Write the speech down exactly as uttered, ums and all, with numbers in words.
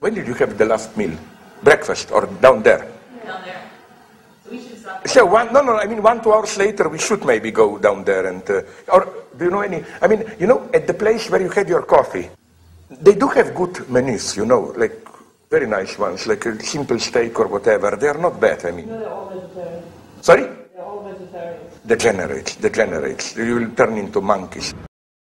When did you have the last meal? Breakfast or down there? Down there. So we should stop. So one, no, no, I mean one, two hours later we should maybe go down there and, uh, or do you know any, I mean, you know, at the place where you had your coffee, they do have good menus, you know, like very nice ones, like a simple steak or whatever. They are not bad, I mean. No, they're all vegetarian. Sorry? They're all vegetarian. Degenerates, degenerates. You will turn into monkeys.